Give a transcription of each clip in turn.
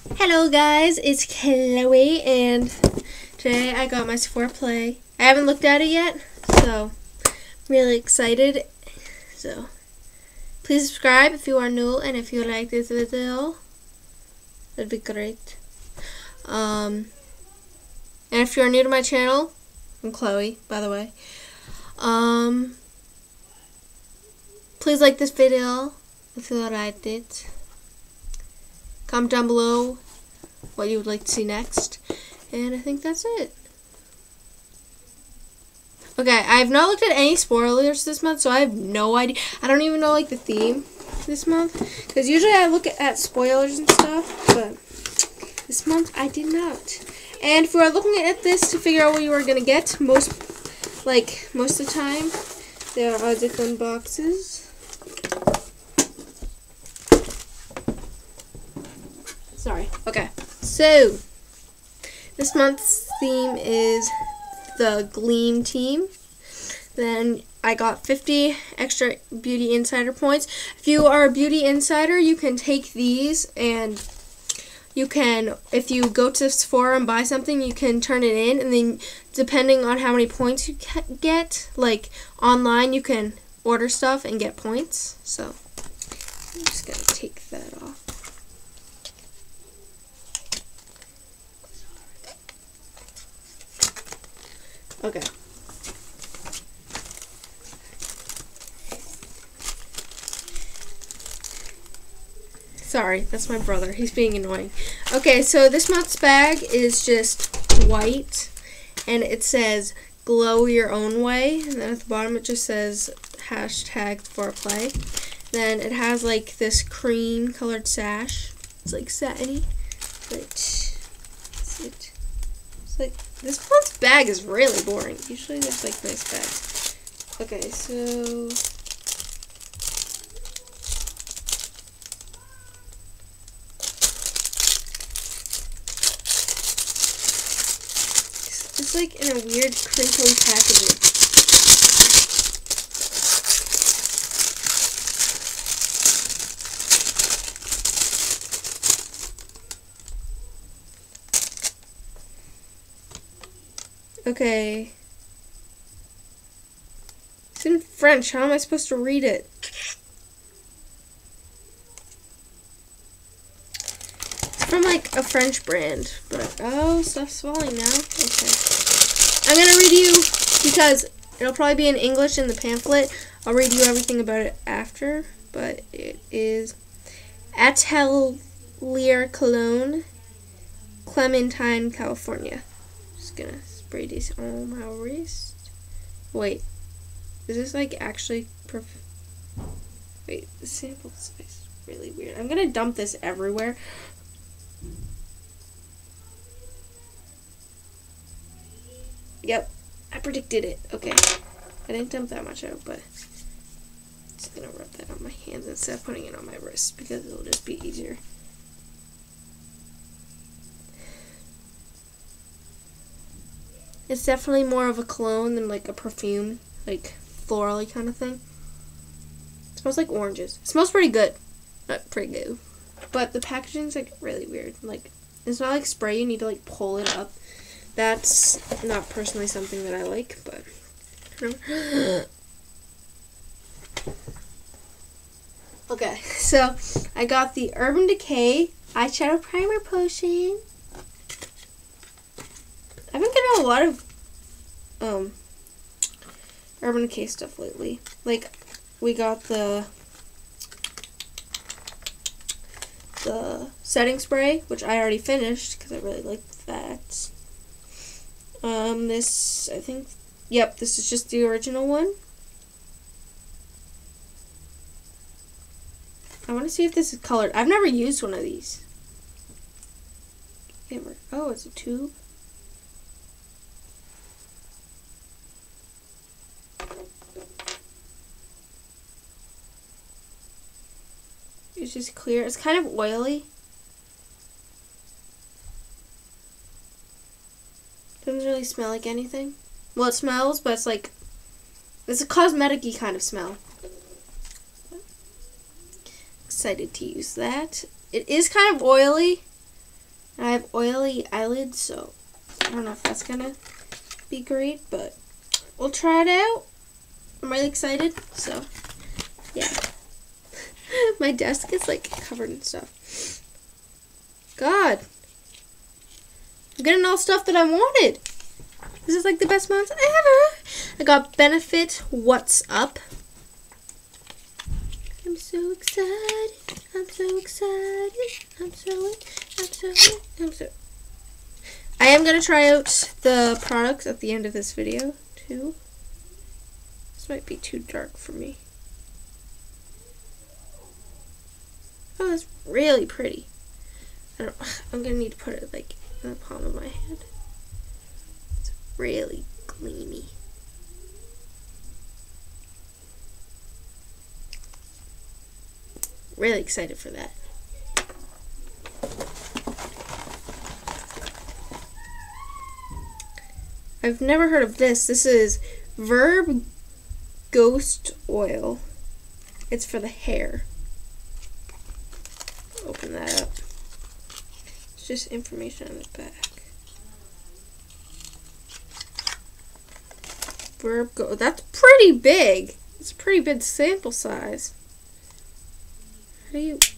Hello guys, it's Chloe and today I got my Sephora Play. I haven't looked at it yet, so I'm really excited. So please subscribe if you are new and if you like this video, that'd be great. And if you're new to my channel, I'm Chloe, by the way. Please like this video if you liked it. Comment down below what you would like to see next. And I think that's it. Okay, I have not looked at any spoilers this month, so I have no idea. I don't even know like the theme this month. Because usually I look at spoilers and stuff, but this month I did not. And if you are looking at this to figure out what you are going to get, most of the time, there are different boxes. Sorry. Okay. So, this month's theme is the Gleam team. Then I got 50 extra Beauty Insider points. If you are a Beauty Insider, you can take these and you can, if you go to Sephora and buy something, you can turn it in. And then depending on how many points you get, like online, you can order stuff and get points. So, I'm just going to take that off. Okay. Sorry, that's my brother. He's being annoying. Okay, so this month's bag is just white, and it says glow your own way, and then at the bottom it just says #4play. Then it has like this cream colored sash. It's like satiny, but it's like this month's bag is really boring. Usually there's like nice bags. Okay, so it's like in a weird crinkly packaging. Okay. It's in French. How am I supposed to read it? It's from like a French brand. But oh, stuff's falling now. Okay. I'm gonna read you because it'll probably be in English in the pamphlet. I'll read you everything about it after. But it is Atelier Cologne, Clementine, California. Just gonna spray these on my wrist. Wait, is this like actually wait, the sample size is really weird. I'm gonna dump this everywhere. Yep, I predicted it. Okay, I didn't dump that much out, but I'm just gonna rub that on my hands instead of putting it on my wrist because it'll just be easier. It's definitely more of a cologne than like a perfume, like florally kind of thing. It smells like oranges. It smells pretty good. Not pretty good. But the packaging's like really weird. Like, it's not like spray, you need to like pull it up. That's not personally something that I like, but okay, so I got the Urban Decay eyeshadow primer potion. I've been getting a lot of Urban Decay stuff lately. Like, we got the setting spray, which I already finished because I really liked that. This, I think, yep, this is just the original one. I want to see if this is colored. I've never used one of these. Oh, it's a tube. It's just clear. It's kind of oily. Doesn't really smell like anything. Well, it smells, but it's like, it's a cosmetic-y kind of smell. Excited to use that. It is kind of oily. I have oily eyelids, so I don't know if that's gonna be great, but we'll try it out. I'm really excited, so yeah. My desk is like covered in stuff. God. I'm getting all stuff that I wanted. This is like the best month ever. I got Benefit What's Up. I'm so excited. I'm so excited. I'm so. I am going to try out the products at the end of this video, too. This might be too dark for me. Oh, that's really pretty. I'm going to need to put it, like, in the palm of my hand. It's really gleamy. Really excited for that. I've never heard of this. This is Verb Ghost Oil. It's for the hair. Open that up. It's just information on the back. Verb Go. That's pretty big. It's a pretty big sample size. How do you...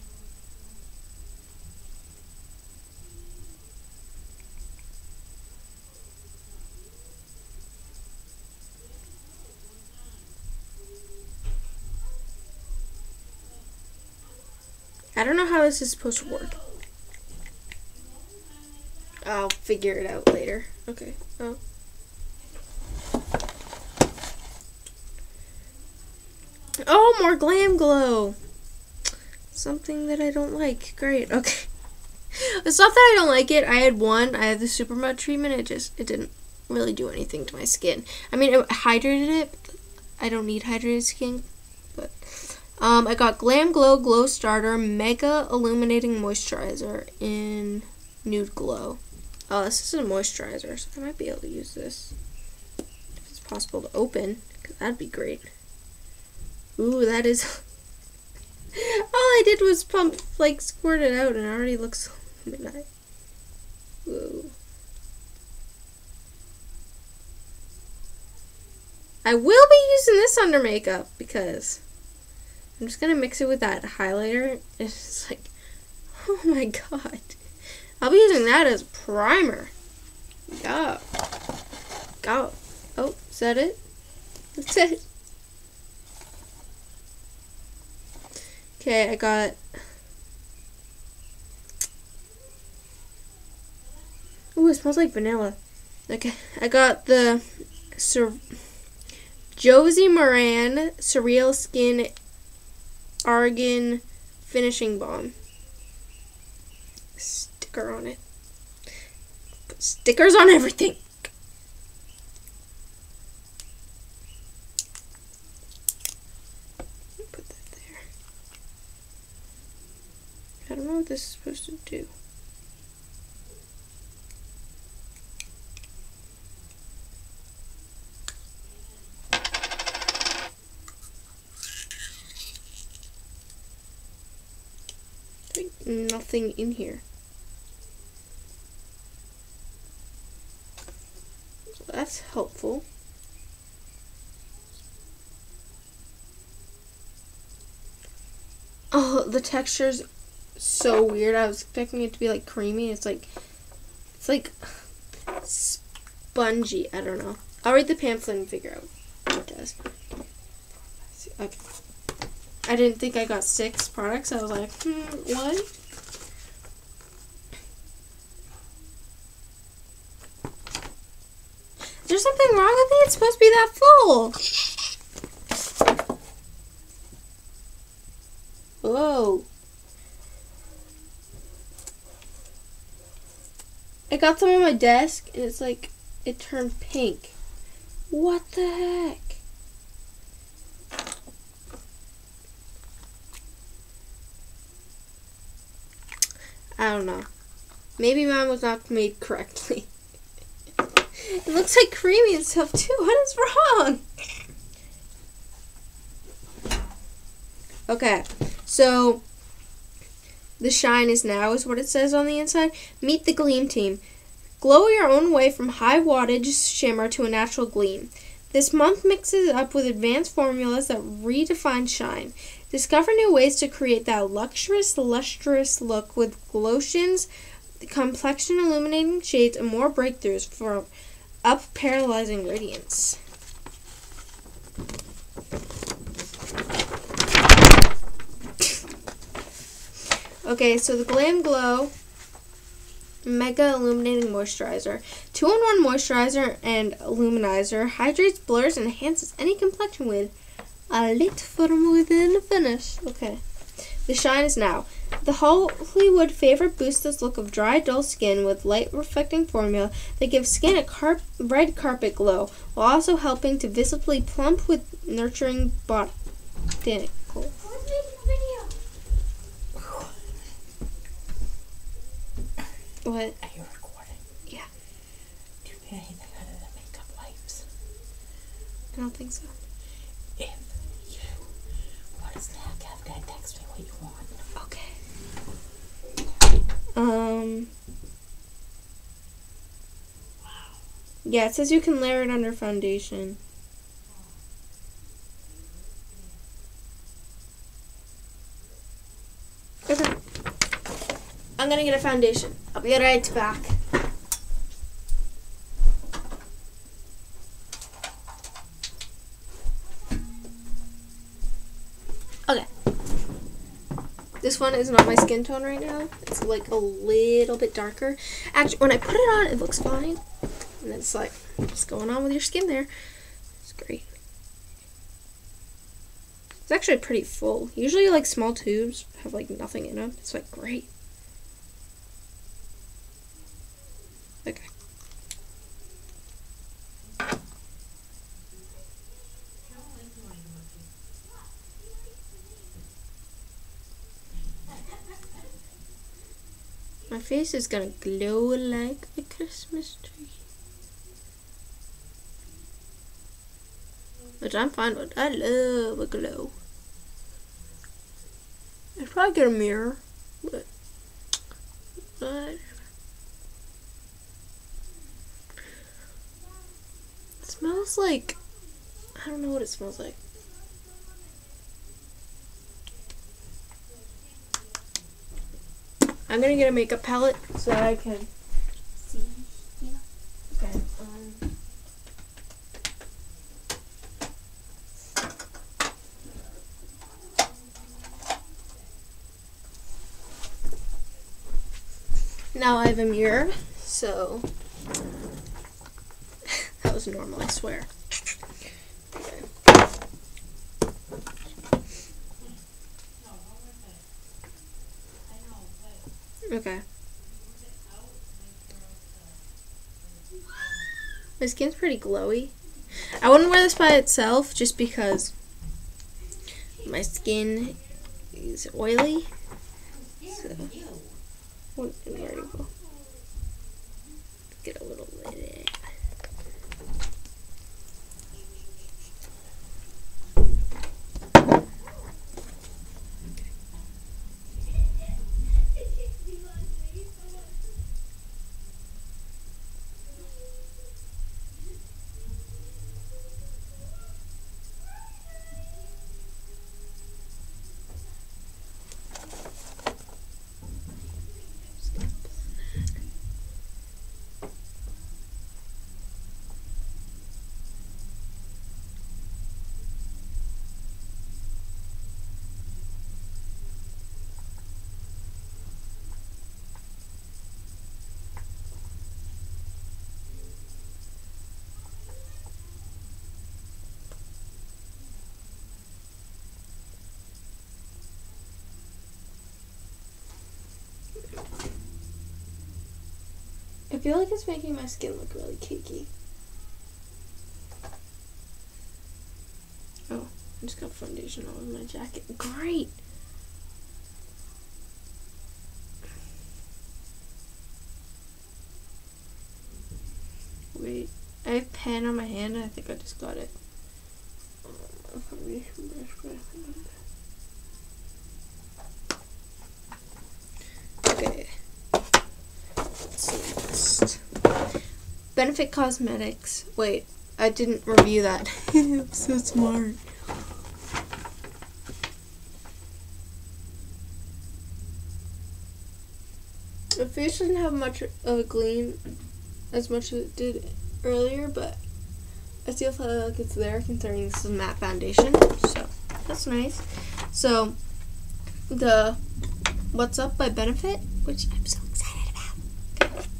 I don't know how this is supposed to work. I'll figure it out later. Okay. Oh. Oh, more Glam Glow. Something that I don't like. Great. Okay. It's not that I don't like it. I had one. I had the super mud treatment. It didn't really do anything to my skin. I mean, it hydrated it. But I don't need hydrated skin. But I got Glam Glow Glow Starter Mega Illuminating Moisturizer in Nude Glow. Oh, this is a moisturizer, so I might be able to use this if it's possible to open, because that'd be great. Ooh, that is... All I did was pump, like, squirt it out, and it already looks midnight. Whoa. I will be using this under makeup, because I'm just going to mix it with that highlighter. It's like, oh my god. I'll be using that as primer. Yeah. Go. Oh, is that it? That's it. Okay, I got... Ooh, it smells like vanilla. Okay, I got the Josie Moran Surreal Skin Argan Finishing Balm. Sticker on it. Put stickers on everything. Put that there. I don't know what this is supposed to do. Nothing in here. So that's helpful. Oh, the texture's so weird. I was expecting it to be like creamy. It's like spongy. I don't know. I'll read the pamphlet and figure out what it does. Okay. I didn't think I got 6 products. I was like, what? Is there something wrong with it? It's supposed to be that full. Whoa. I got some on my desk, and it's like, it turned pink. What the heck? I don't know. Maybe mine was not made correctly. It looks like creamy and stuff too. What is wrong? Okay, so The shine is now is what it says on the inside. Meet the Gleam team. Glow your own way from high wattage shimmer to a natural gleam. This month mixes up with advanced formulas that redefine shine. Discover new ways to create that lustrous look with glotions, complexion illuminating shades, and more breakthroughs for up paralyzing radiance. Okay, so the Glam Glow Mega Illuminating Moisturizer. 2-in-1 moisturizer and illuminizer hydrates, blurs, and enhances any complexion with a lit from within finish. Okay. The shine is now. The Hollywood favorite boosts this look of dry, dull skin with light reflecting formula that gives skin a red carpet glow, while also helping to visibly plump with nurturing botanicals. What? Are you recording? Yeah. Do you need anything other than makeup wipes? I don't think so. If you want a snack after, text me what you want. Okay. Yeah, it says you can layer it under foundation. Okay. I'm gonna get a foundation. I'll be right back. Okay. This one is not my skin tone right now. It's like a little bit darker. Actually, when I put it on, it looks fine. And it's like, what's going on with your skin there? It's great. It's actually pretty full. Usually, like, small tubes have, like, nothing in them. It's, like, great. Okay. My face is gonna glow like a Christmas tree. Which I'm fine with. I love a glow. I'd probably get a mirror, but it smells like, I don't know what it smells like. I'm gonna get a makeup palette so that I can see. Yeah. Okay. Now I have a mirror, so that was normal, I swear. Okay. My skin's pretty glowy. I wouldn't wear this by itself just because my skin is oily. So, there you go. Get a little bit of it. I feel like it's making my skin look really cakey. Oh, I just got foundation all over my jacket. Great! Wait, I have pen on my hand and I think I just got it. Okay. Let's see next. Benefit Cosmetics. Wait, I didn't review that. I'm so smart. The face doesn't have much of a gleam as much as it did earlier, but I still feel like it's there considering this is a matte foundation, so that's nice. So, the What's Up by Benefit, which I'm so excited about. Okay.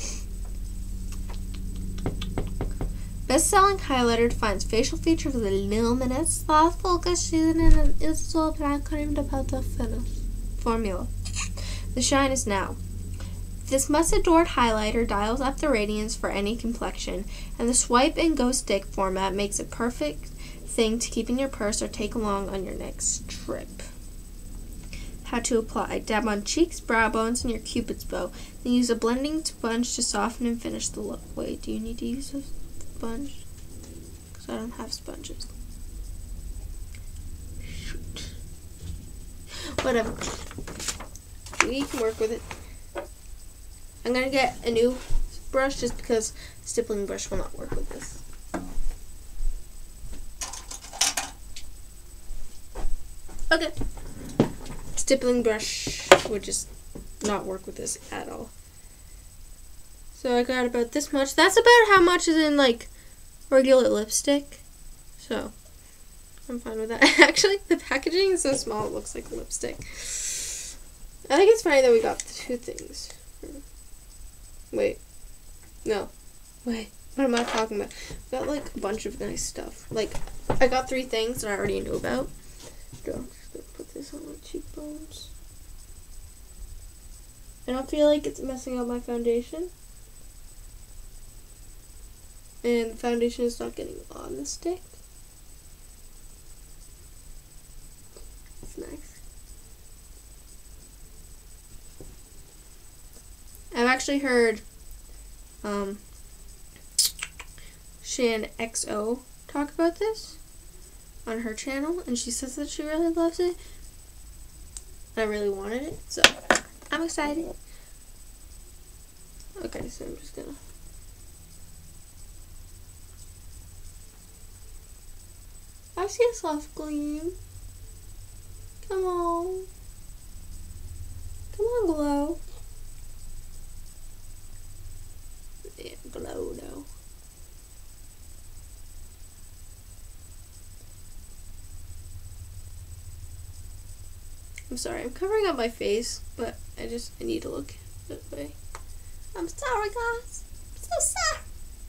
Best-selling highlighter defines facial features with a luminous, soft focus sheen and is so black cream about the finish. Formula. The shine is now. This must-adored highlighter dials up the radiance for any complexion, and the swipe and go stick format makes it perfect thing to keep in your purse or take along on your next trip. How to apply. Dab on cheeks, brow bones, and your cupid's bow. Then use a blending sponge to soften and finish the look. Wait, do you need to use a sponge? Because I don't have sponges. Shoot. Whatever. We can work with it. I'm going to get a new brush just because the stippling brush will not work with this. Okay. Stippling brush would just not work with this at all. So I got about this much. That's about how much is in like regular lipstick. So I'm fine with that. Actually, the packaging is so small it looks like lipstick. I think it's funny that we got the two things. Wait. No. Wait. What am I talking about? I got like a bunch of nice stuff. Like, I got 3 things that I already knew about. So I'm just gonna put this on my cheekbones. I don't feel like it's messing up my foundation. And the foundation is not getting on the stick. It's nice. I've actually heard Shan XO talk about this on her channel, and she says that she really loves it. I really wanted it, so I'm excited. Okay, so I'm just gonna I see a soft gleam. Come on. Come on, glow. Yeah, glow now. I'm sorry, I'm covering up my face, but I need to look that way. I'm sorry, guys. I'm so sorry.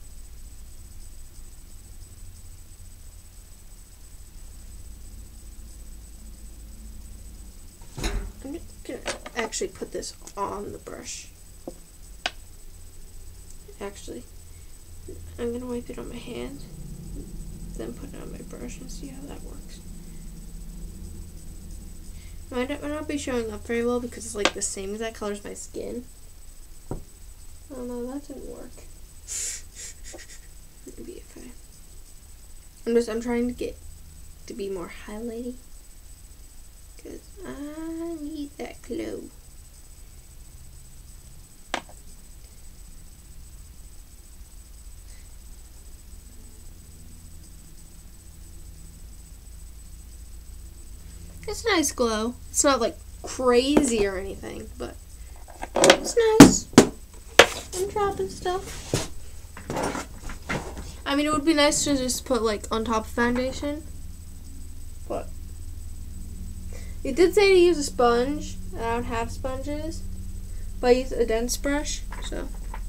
I'm just gonna actually put this on the brush. Actually, I'm gonna wipe it on my hand, then put it on my brush and see how that works. Might not be showing up very well because it's like the same exact color as my skin. Oh no, that didn't work. Maybe if I'm trying to get to be more highlighty because I need that glow. It's a nice glow. It's not like crazy or anything, but it's nice. I'm dropping stuff. I mean, it would be nice to just put like on top of foundation, but it did say to use a sponge. I don't have sponges, but I use a dense brush, so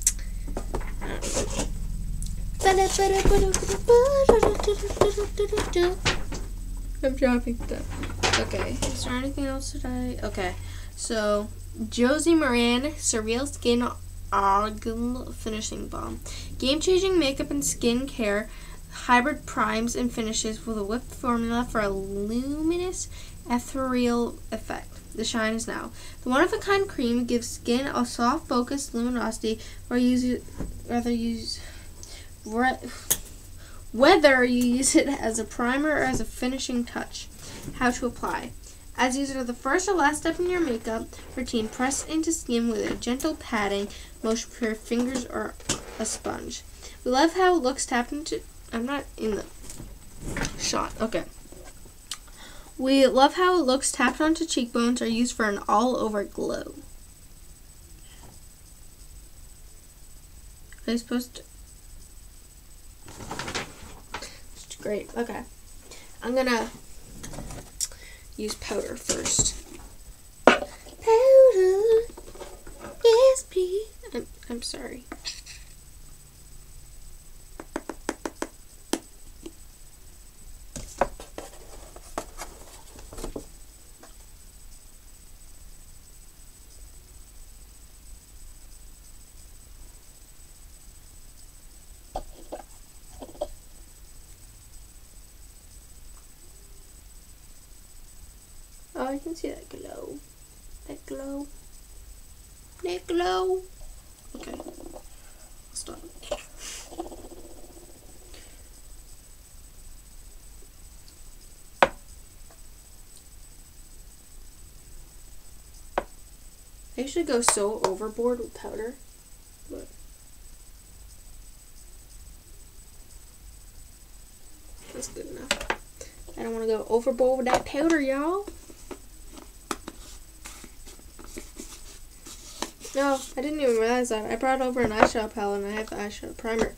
I'm dropping stuff. Okay, is there anything else that okay, so Josie Maran Surreal Skin Argan Finishing Balm. Game-changing makeup and skin care hybrid primes and finishes with a whipped formula for a luminous ethereal effect. The shine is now. The one-of-a-kind cream gives skin a soft, focused luminosity whether you use it as a primer or as a finishing touch. How to apply. As these are the first or last step in your makeup routine, press into skin with a gentle patting motion with your fingers or a sponge. We love how it looks tapped into... I'm not in the shot. Okay. We love how it looks tapped onto cheekbones or used for an all-over glow. Are you supposed to... It's great. Okay. I'm gonna use powder first. Powder. Yes, please. I'm sorry. Oh, I can see that glow. That glow. That glow. Okay. I'll stop. I usually go so overboard with powder, but that's good enough. I don't want to go overboard with that powder, y'all. No, I didn't even realize that. I brought over an eyeshadow palette and I have the eyeshadow primer.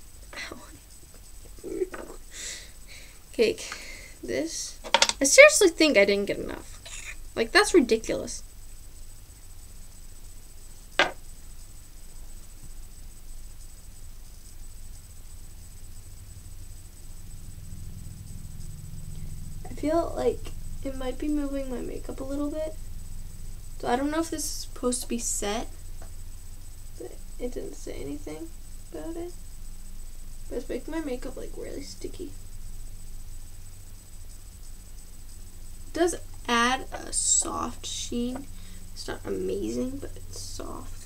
Ow. Cake. This. I seriously think I didn't get enough. Like, that's ridiculous. I feel like it might be moving my makeup a little bit. So I don't know if this is supposed to be set, but it didn't say anything about it. But it's making my makeup like really sticky. It does add a soft sheen. It's not amazing, but it's soft.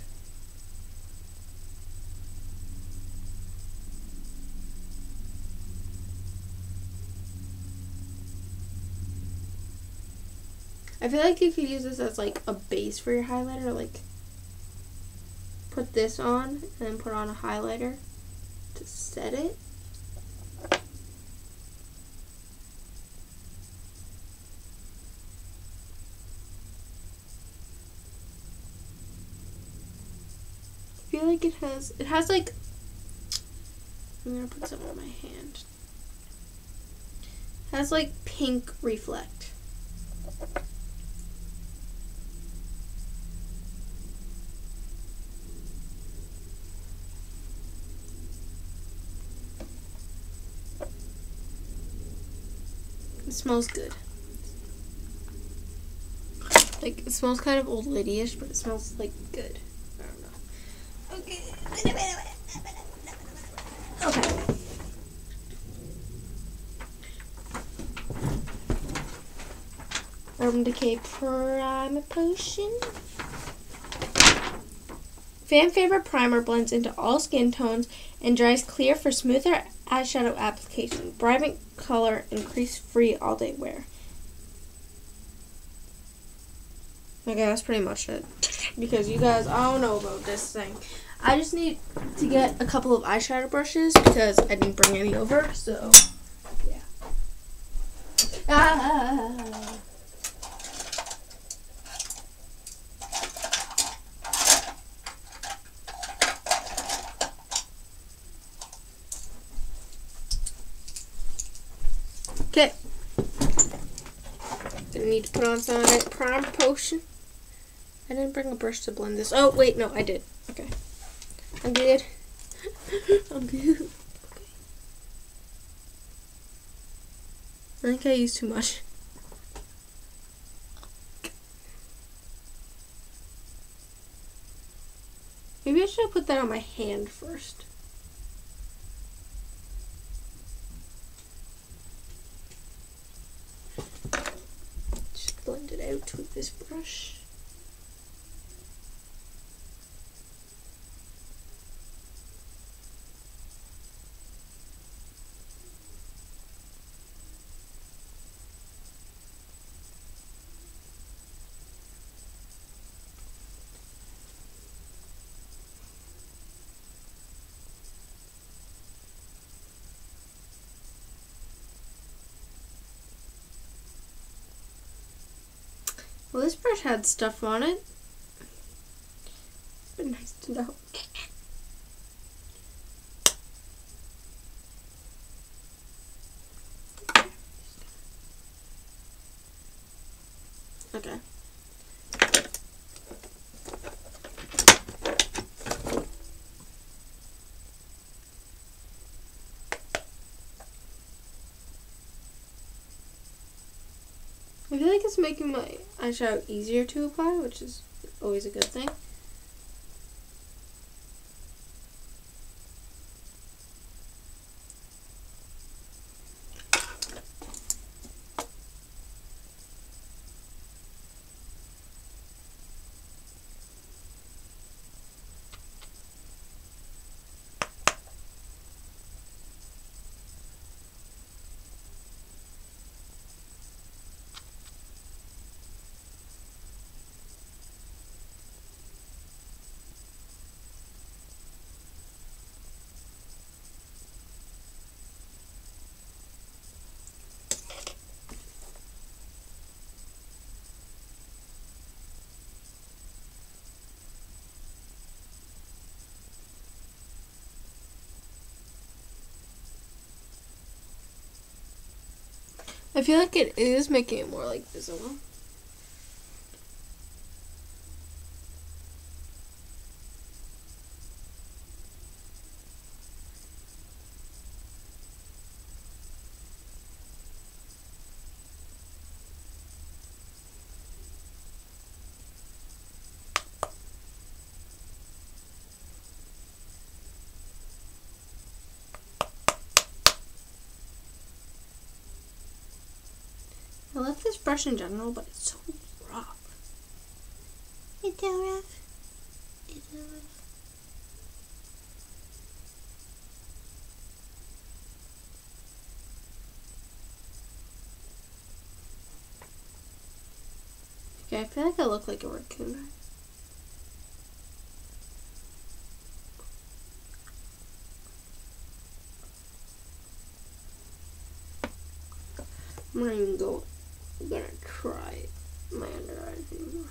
I feel like you could use this as like a base for your highlighter, like put this on and then put on a highlighter to set it. I feel like it has like, I'm gonna put some on my hand. It has like pink reflect. It smells good. Like, it smells kind of old lady-ish, but it smells like good. I don't know. Okay. Okay. Urban Decay Primer Potion. Fan favorite primer blends into all skin tones and dries clear for smoother eyeshadow application. Vibrant color and crease-free all-day wear. Okay, that's pretty much it. Because you guys, I don't know about this thing. I just need to get a couple of eyeshadow brushes because I didn't bring any over, so yeah. Ah. Okay. Gonna need to put on some of that primer potion. I didn't bring a brush to blend this. Oh, wait, no, I did. Okay. I'm good. I'm good. Okay. I think I used too much. Maybe I should put that on my hand first. Just blend it out with this brush. Well, this brush had stuff on it. It's been nice to know. Okay. I feel like it's making my eyeshadow easier to apply, which is always a good thing. I feel like it is making it more like visible. I love this brush in general, but it's so rough. It's so rough. It's so rough. Okay, I feel like I look like a raccoon. I'm not even gonna try my under eyes anymore.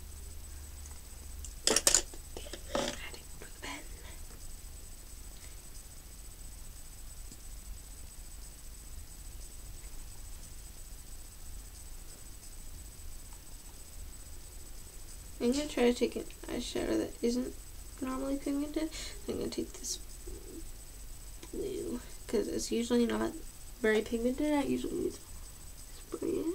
I'm gonna try to take an eyeshadow that isn't normally pigmented. I'm gonna take this blue because it's usually not very pigmented. I usually use spray it.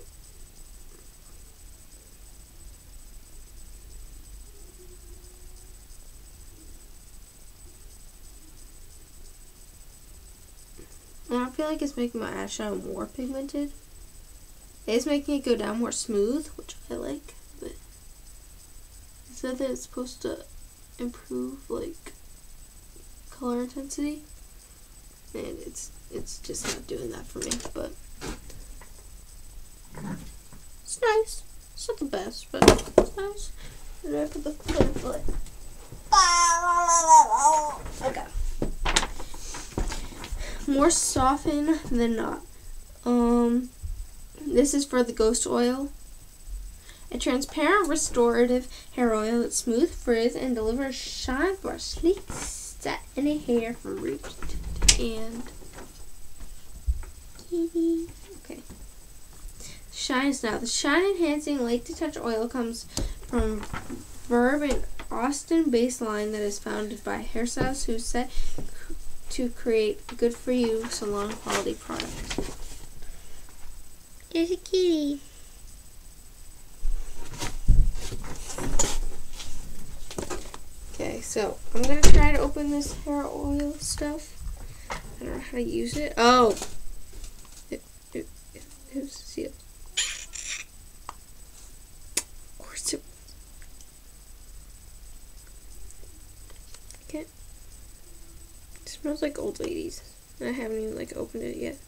And I feel like it's making my eyeshadow more pigmented. It's making it go down more smooth, which I like, but it said that it's supposed to improve like color intensity, and it's just not doing that for me, but it's nice. It's not the best, but it's nice. And I put the foot. Okay. More soften than not. This is for the Ghost Oil. A transparent restorative hair oil that smooth frizz and delivers shine for a sleek, satiny hair from root to end. Okay. Shines now. The shine enhancing light to touch oil comes from Verb and Austin baseline that is founded by hairstylists who set to create good for you salon quality products. There's a kitty. Okay, so I'm gonna try to open this hair oil stuff. I don't know how to use it. Oh, it was sealed. Of course it. Okay. It smells like old ladies. I haven't even like opened it yet.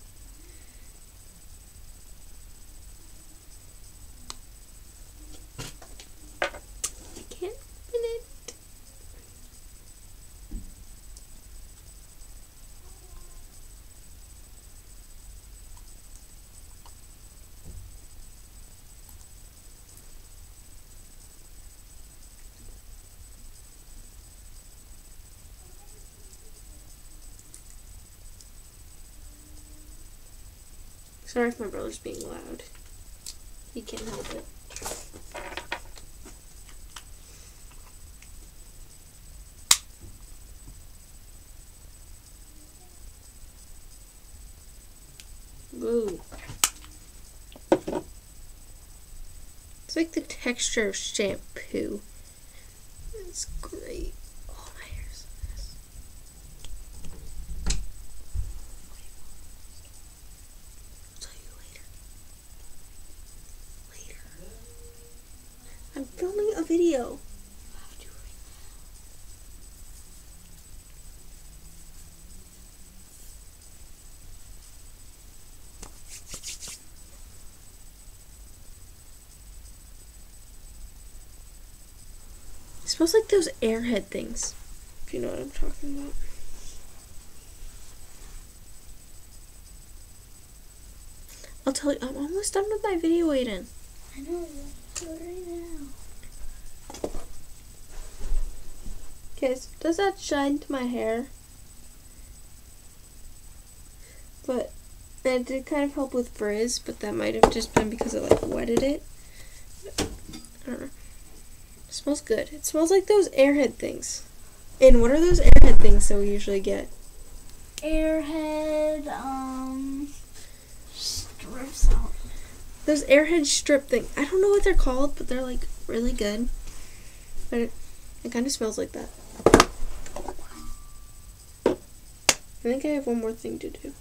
Sorry if my brother's being loud. He can't help it. Ooh. It's like the texture of shampoo. It's great. Oh, my hair's a mess. I'll tell you later. I'm filming a video. It smells like those Airhead things, if you know what I'm talking about. I'll tell you, I'm almost done with my video, Aiden. I know, do it right now. Okay, so does that shine to my hair? But it did kind of help with frizz, but that might have just been because it like wetted it. I don't know. It smells good. It smells like those Airhead things. And what are those Airhead things that we usually get? Airhead, strips out. Those Airhead strip things. I don't know what they're called, but they're like really good. But it kind of smells like that. I think I have one more thing to do.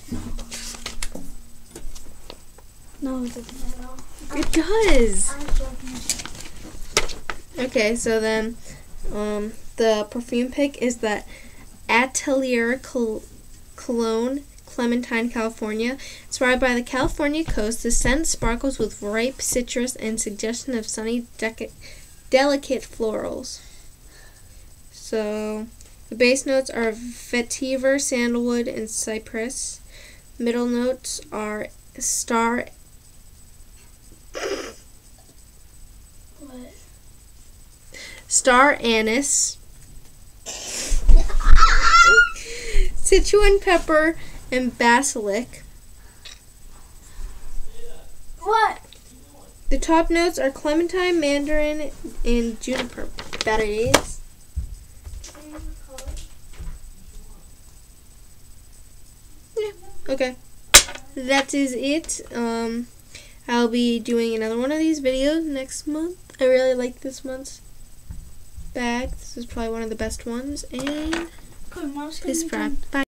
No, it doesn't at all. It does! I'm joking. Okay, so then the perfume pick is that Atelier Cologne, Clementine, California. Inspired by the California coast, the scent sparkles with ripe citrus and suggestion of sunny, delicate florals. So the base notes are vetiver, sandalwood, and cypress. Middle notes are star. What? Star anise, Sichuan pepper, and basilic. What? The top notes are clementine, mandarin, and juniper berries. Yeah, okay. That is it. I'll be doing another one of these videos next month. I really like this month's bag. This is probably one of the best ones. And peace, friend. Bye.